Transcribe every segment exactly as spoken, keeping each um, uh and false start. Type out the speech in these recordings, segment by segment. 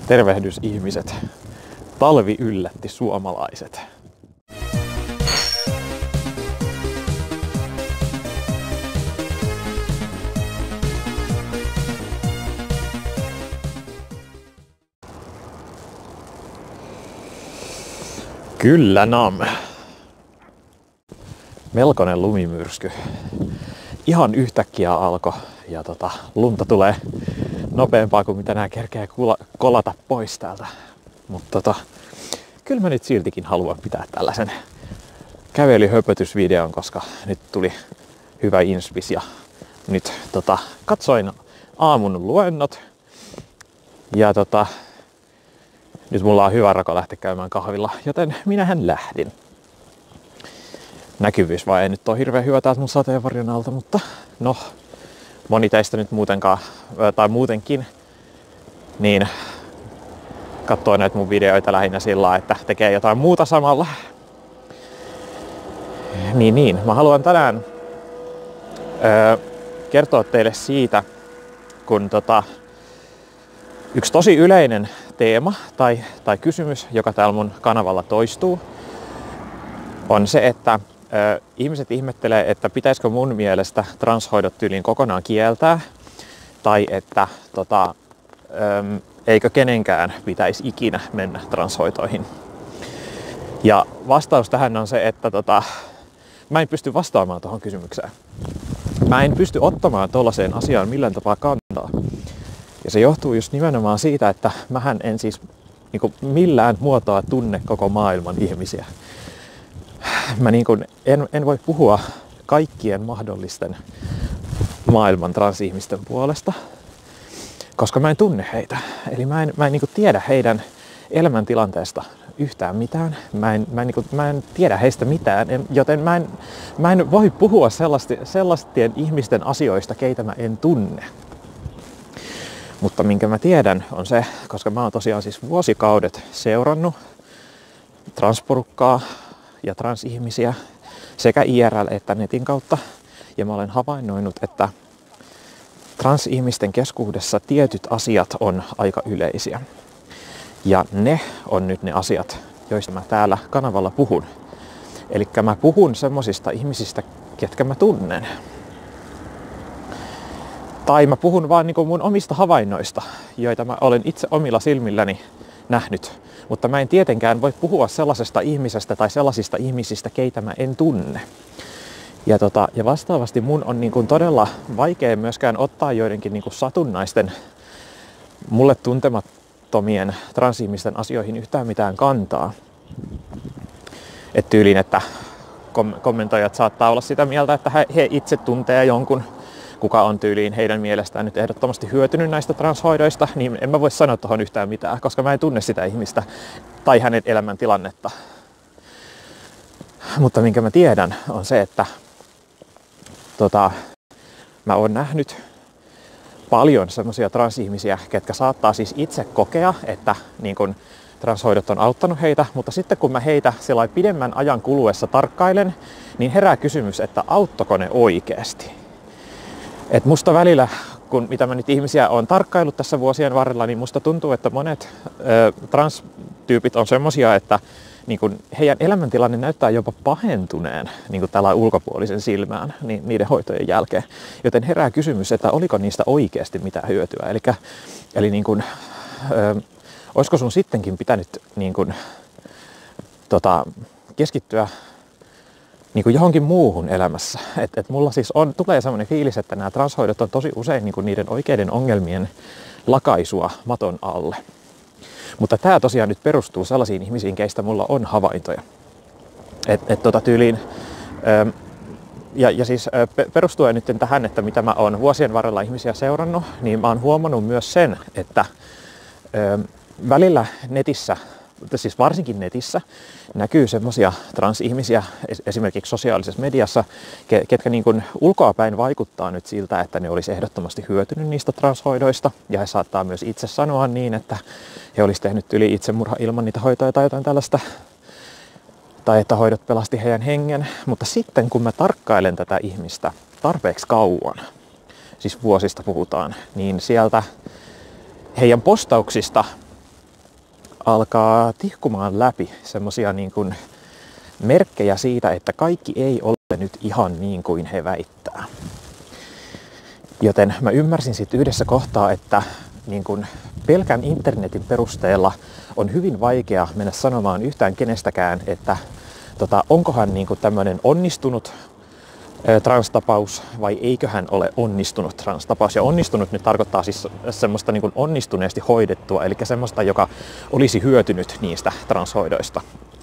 Tervehdys ihmiset. Talvi yllätti suomalaiset. Kyllä nam. Melkoinen lumimyrsky. Ihan yhtäkkiä alkoi ja tota, lunta tulee nopeampaa kuin mitä nää kerkeä kolata pois täältä. Mutta tota, kyllä mä nyt siltikin haluan pitää tällaisen kävelyhöpötysvideon, koska nyt tuli hyvä inspis ja nyt tota, katsoin aamun luennot ja tota, nyt mulla on hyvä rako lähteä käymään kahvilla, joten minähän lähdin. Näkyvyys vaan ei nyt ole hirveän hyvä täältä mun sateenvarjon alta, mutta no, moni teistä nyt muutenkaan, tai muutenkin, niin katsoo näitä mun videoita lähinnä sillä, että tekee jotain muuta samalla. Niin niin, mä haluan tänään öö, kertoa teille siitä, kun tota, yksi tosi yleinen teema tai, tai kysymys, joka täällä mun kanavalla toistuu, on se, että ö, ihmiset ihmettelee, että pitäisikö mun mielestä transhoidot tyyliin kokonaan kieltää, tai että tota, ö, eikö kenenkään pitäisi ikinä mennä transhoitoihin. Ja vastaus tähän on se, että tota, mä en pysty vastaamaan tuohon kysymykseen. Mä en pysty ottamaan tollaiseen asiaan millään tapaa kantaa. Ja se johtuu just nimenomaan siitä, että mähän en siis niin kuin millään muotoa tunne koko maailman ihmisiä. Mä niin kuin en, en voi puhua kaikkien mahdollisten maailman transihmisten puolesta, koska mä en tunne heitä. Eli mä en, mä en niin kuin tiedä heidän elämäntilanteesta yhtään mitään. Mä en, mä en, niin kuin, mä en tiedä heistä mitään, joten mä en, mä en voi puhua sellaisten ihmisten asioista, keitä mä en tunne. Mutta minkä mä tiedän on se, koska mä oon tosiaan siis vuosikaudet seurannut transporukkaa ja transihmisiä sekä I R L että netin kautta. Ja mä olen havainnoinut, että transihmisten keskuudessa tietyt asiat on aika yleisiä. Ja ne on nyt ne asiat, joista mä täällä kanavalla puhun. Eli mä puhun semmosista ihmisistä, ketkä mä tunnen. Tai mä puhun vaan niinku mun omista havainnoista, joita mä olen itse omilla silmilläni nähnyt. Mutta mä en tietenkään voi puhua sellaisesta ihmisestä tai sellaisista ihmisistä, keitä mä en tunne. Ja, tota, ja vastaavasti mun on niinku todella vaikea myöskään ottaa joidenkin niinku satunnaisten, mulle tuntemattomien transihmisten asioihin yhtään mitään kantaa. Et tyyliin, että kom- kommentoijat saattaa olla sitä mieltä, että he, he itse tuntee jonkun, kuka on tyyliin heidän mielestään nyt ehdottomasti hyötynyt näistä transhoidoista, niin en mä voi sanoa tuohon yhtään mitään, koska mä en tunne sitä ihmistä tai hänen elämäntilannetta. Mutta minkä mä tiedän on se, että tota, mä oon nähnyt paljon semmoisia transihmisiä, ketkä saattaa siis itse kokea, että niin kun transhoidot on auttanut heitä, mutta sitten kun mä heitä sellainen pidemmän ajan kuluessa tarkkailen, niin herää kysymys, että auttoiko ne oikeasti. Et musta välillä, kun mitä mä nyt ihmisiä olen tarkkaillut tässä vuosien varrella, niin musta tuntuu, että monet ö, transtyypit on semmosia, että niin kun heidän elämäntilanne näyttää jopa pahentuneen niin kun tällä ulkopuolisen silmään niin niiden hoitojen jälkeen. Joten herää kysymys, että oliko niistä oikeasti mitään hyötyä. Elikkä, eli niin kun, ö, olisiko sun sittenkin pitänyt niin kun, tota, keskittyä niin kuin johonkin muuhun elämässä. Et, et mulla siis on, tulee sellainen fiilis, että nämä transhoidot on tosi usein niin kuin niiden oikeiden ongelmien lakaisua maton alle. Mutta tämä tosiaan nyt perustuu sellaisiin ihmisiin, keistä mulla on havaintoja. Et, et tota tyyliin, ö, ja, ja siis ö, perustuen nyt tähän, että mitä mä oon vuosien varrella ihmisiä seurannut, niin mä oon huomannut myös sen, että ö, välillä netissä, siis varsinkin netissä, näkyy semmoisia transihmisiä esimerkiksi sosiaalisessa mediassa, ketkä niin kuin ulkoapäin vaikuttaa nyt siltä, että ne olisi ehdottomasti hyötynyt niistä transhoidoista. Ja he saattaa myös itse sanoa niin, että he olisi tehnyt yli itsemurha ilman niitä hoitoja tai jotain tällaista. Tai että hoidot pelasti heidän hengen. Mutta sitten kun mä tarkkailen tätä ihmistä tarpeeksi kauan, siis vuosista puhutaan, niin sieltä heidän postauksista alkaa tihkumaan läpi semmosia niin kuin merkkejä siitä, että kaikki ei ole nyt ihan niin kuin he väittää. Joten mä ymmärsin sitten yhdessä kohtaa, että niin kuin pelkän internetin perusteella on hyvin vaikea mennä sanomaan yhtään kenestäkään, että tota, onkohan niin kuin tämmöinen onnistunut ö, transtapaus vai eiköhän ole onnistunut transtapaus. Ja onnistunut nyt tarkoittaa siis semmoista niin kuin onnistuneesti hoidettua, eli semmoista, joka olisi hyötynyt niistä transhoidoista.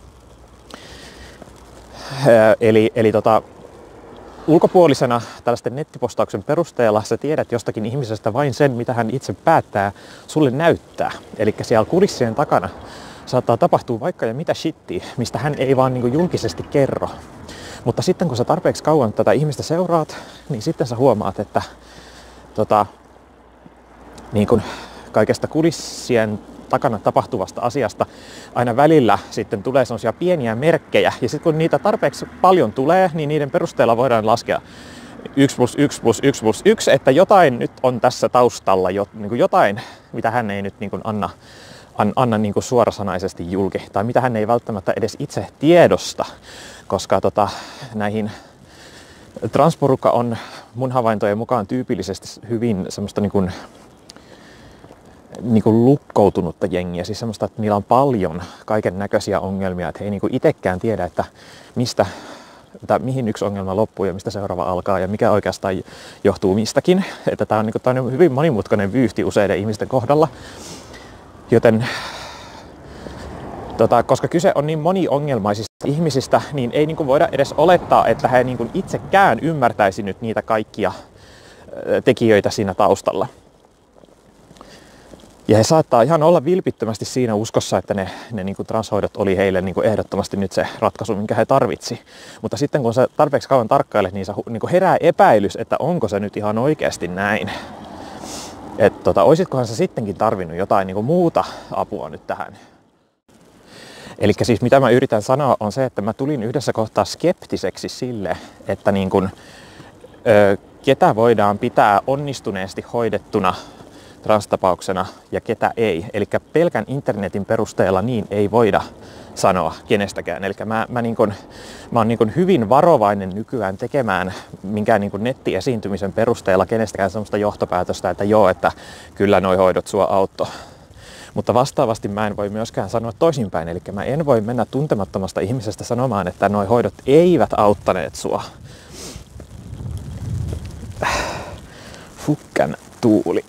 Ö, eli eli tota, ulkopuolisena tällaisten nettipostauksen perusteella sä tiedät jostakin ihmisestä vain sen, mitä hän itse päättää sulle näyttää. Eli siellä kulissien takana saattaa tapahtua vaikka ja mitä shittiä, mistä hän ei vaan niin kuin julkisesti kerro. Mutta sitten kun sä tarpeeksi kauan tätä ihmistä seuraat, niin sitten sä huomaat, että tota, niin kuin kaikesta kulissien takana tapahtuvasta asiasta aina välillä sitten tulee sellaisia pieniä merkkejä. Ja sitten kun niitä tarpeeksi paljon tulee, niin niiden perusteella voidaan laskea yksi plus yksi plus yksi plus yksi, että jotain nyt on tässä taustalla, jotain, mitä hän ei nyt niin kuin anna, anna niin kuin suorasanaisesti julki, tai mitä hän ei välttämättä edes itse tiedosta, koska tota, näihin transporukka on mun havaintojen mukaan tyypillisesti hyvin semmoista niin kuin niin kuin lukkoutunutta jengiä, siis semmoista, että niillä on paljon kaiken näköisiä ongelmia, että he ei niin kuin itsekään tiedä, että mistä, että mihin yksi ongelma loppuu ja mistä seuraava alkaa ja mikä oikeastaan johtuu mistäkin. Että tämä on, niin kuin, tämä on hyvin monimutkainen vyyhti useiden ihmisten kohdalla, joten tota, koska kyse on niin moniongelmaisista ihmisistä, niin ei niin kuin voida edes olettaa, että he niin kuin itsekään ymmärtäisi nyt niitä kaikkia tekijöitä siinä taustalla. Ja he saattaa ihan olla vilpittömästi siinä uskossa, että ne, ne niin kuin transhoidot oli heille niin kuin ehdottomasti nyt se ratkaisu, minkä he tarvitsi. Mutta sitten kun sä tarpeeksi kauan tarkkailet, niin, sä, niin kuin herää epäilys, että onko se nyt ihan oikeasti näin. Että tota, olisitkohan sä sittenkin tarvinnut jotain niin kuin muuta apua nyt tähän. Eli siis mitä mä yritän sanoa on se, että mä tulin yhdessä kohtaa skeptiseksi sille, että niin kuin, ö, ketä voidaan pitää onnistuneesti hoidettuna transtapauksena ja ketä ei. Eli pelkän internetin perusteella niin ei voida sanoa kenestäkään. Eli mä, mä, niin kun, mä oon niin kun hyvin varovainen nykyään tekemään minkään niin kun nettiesiintymisen perusteella kenestäkään sellaista johtopäätöstä, että joo, että kyllä noi hoidot sua auttoi. Mutta vastaavasti mä en voi myöskään sanoa toisinpäin. Eli mä en voi mennä tuntemattomasta ihmisestä sanomaan, että noi hoidot eivät auttaneet sua. Fukkän tuuli.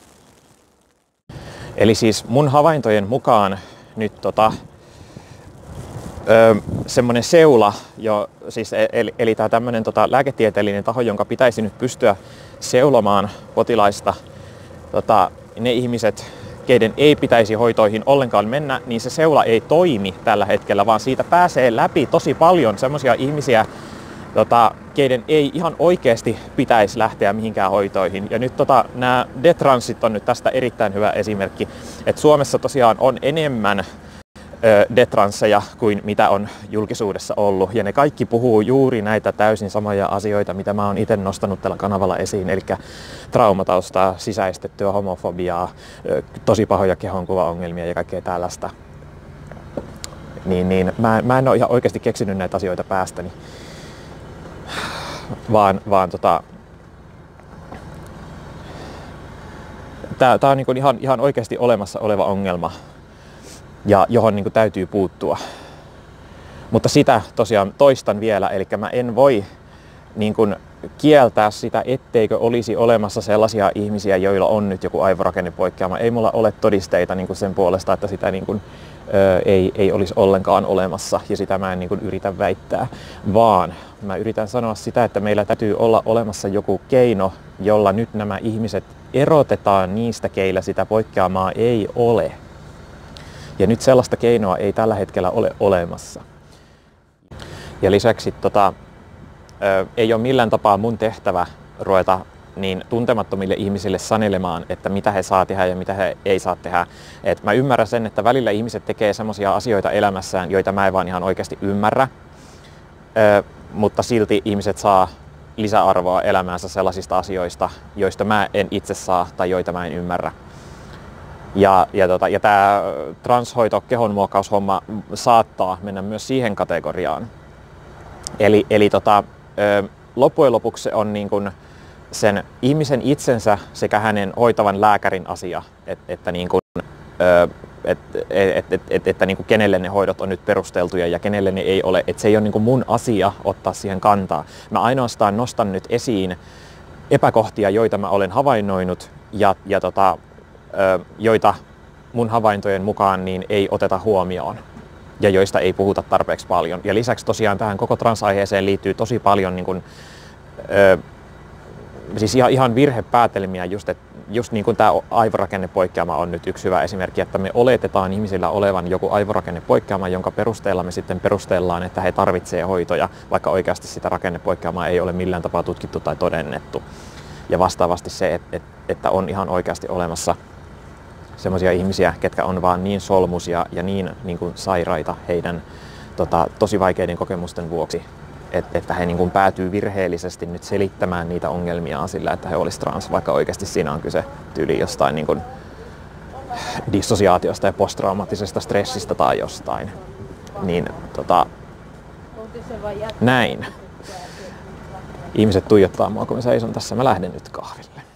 Eli siis mun havaintojen mukaan nyt tota, öö, semmoinen seula, jo, siis eli, eli tämä tämmöinen tota, lääketieteellinen taho, jonka pitäisi nyt pystyä seulomaan potilaista, tota, ne ihmiset, keiden ei pitäisi hoitoihin ollenkaan mennä, niin se seula ei toimi tällä hetkellä, vaan siitä pääsee läpi tosi paljon semmoisia ihmisiä, Tota, keiden ei ihan oikeasti pitäisi lähteä mihinkään hoitoihin. Ja nyt tota, nämä detransit on nyt tästä erittäin hyvä esimerkki, että Suomessa tosiaan on enemmän ö, detransseja kuin mitä on julkisuudessa ollut. Ja ne kaikki puhuu juuri näitä täysin samoja asioita, mitä mä oon itse nostanut tällä kanavalla esiin. Eli traumataustaa, sisäistettyä homofobiaa, ö, tosi pahoja kehonkuvaongelmia ja kaikkea tällaista. Niin, niin mä, mä en ole ihan oikeasti keksinyt näitä asioita päästäni. Vaan, vaan tota, tää, tää on niinku ihan, ihan oikeasti olemassa oleva ongelma, ja johon niinku täytyy puuttua. Mutta sitä tosiaan toistan vielä, eli mä en voi niinku kieltää sitä, etteikö olisi olemassa sellaisia ihmisiä, joilla on nyt joku aivorakennepoikkeama. Ei mulla ole todisteita niinku sen puolesta, että sitä niinku, ö, ei, ei olisi ollenkaan olemassa, ja sitä mä en niinku yritä väittää, vaan mä yritän sanoa sitä, että meillä täytyy olla olemassa joku keino, jolla nyt nämä ihmiset erotetaan niistä, keillä sitä poikkeamaa ei ole. Ja nyt sellaista keinoa ei tällä hetkellä ole olemassa. Ja lisäksi tota, ö, ei ole millään tapaa mun tehtävä ruveta niin tuntemattomille ihmisille sanelemaan, että mitä he saa tehdä ja mitä he ei saa tehdä. Et mä ymmärrän sen, että välillä ihmiset tekee semmoisia asioita elämässään, joita mä en vaan ihan oikeasti ymmärrä. Ö, mutta silti ihmiset saa lisäarvoa elämäänsä sellaisista asioista, joista mä en itse saa tai joita mä en ymmärrä. Ja, ja, tota, ja tämä transhoito, kehonmuokkaushomma saattaa mennä myös siihen kategoriaan. Eli, eli tota, ö, loppujen lopuksi se on niin kuin sen ihmisen itsensä sekä hänen hoitavan lääkärin asia, et, että, niin kuin, ö, et, et, et, et, että niin kuin kenelle ne hoidot on nyt perusteltuja ja kenelle ne ei ole. Et se ei ole niin kuin mun asia ottaa siihen kantaa. Mä ainoastaan nostan nyt esiin epäkohtia, joita mä olen havainnoinut ja, ja tota, ö, joita mun havaintojen mukaan niin ei oteta huomioon ja joista ei puhuta tarpeeksi paljon. Ja lisäksi tosiaan tähän koko transaiheeseen liittyy tosi paljon niin kuin, ö, siis ihan, ihan virhepäätelmiä, just, et, just niin kuin tämä aivorakennepoikkeama on nyt yksi hyvä esimerkki, että me oletetaan ihmisillä olevan joku aivorakennepoikkeama, jonka perusteella me sitten perustellaan, että he tarvitsevat hoitoja, vaikka oikeasti sitä rakennepoikkeamaa ei ole millään tapaa tutkittu tai todennettu. Ja vastaavasti se, että, että on ihan oikeasti olemassa semmoisia ihmisiä, ketkä on vaan niin solmusia ja niin, niin kuin sairaita heidän tota, tosi vaikeiden kokemusten vuoksi, että, että he niin kuin päätyy virheellisesti nyt selittämään niitä ongelmia sillä, että he olisivat trans, vaikka oikeasti siinä on kyse tyyli jostain niin kuin dissosiaatiosta ja posttraumaattisesta stressistä tai jostain. Niin tota, näin. Ihmiset tuijottaa mua, kun mä seison tässä. Mä lähden nyt kahville.